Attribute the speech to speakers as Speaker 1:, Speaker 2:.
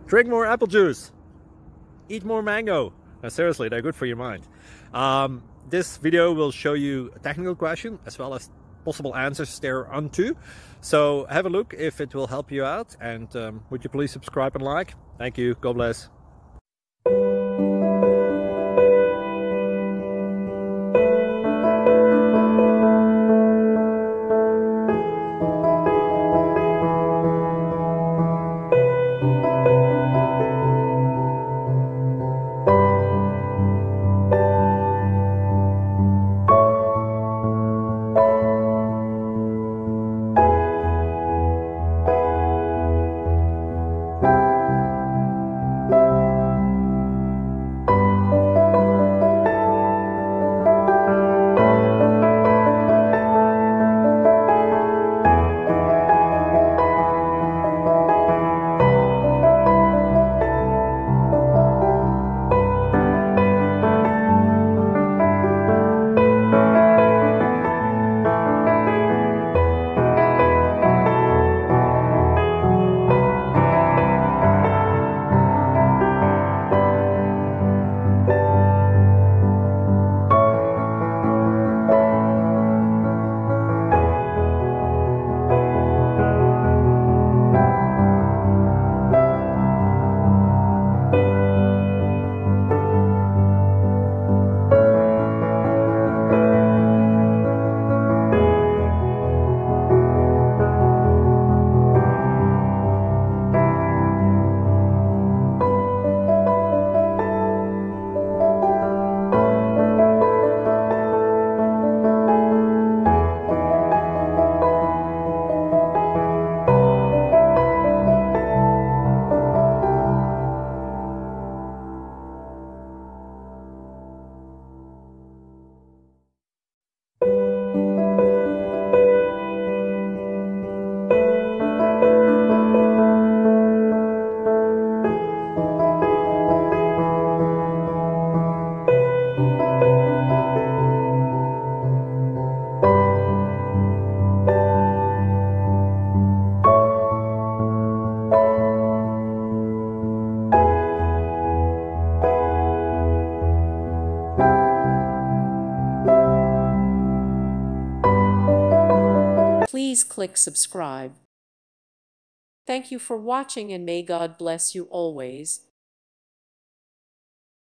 Speaker 1: Drink more apple juice. Eat more mango. Seriously, they're good for your mind. This video will show you a technical question as well as possible answers thereunto. So have a look if it will help you out, and would you please subscribe and like? Thank you. God bless.
Speaker 2: Please click subscribe. Thank you for watching, and may God bless you always.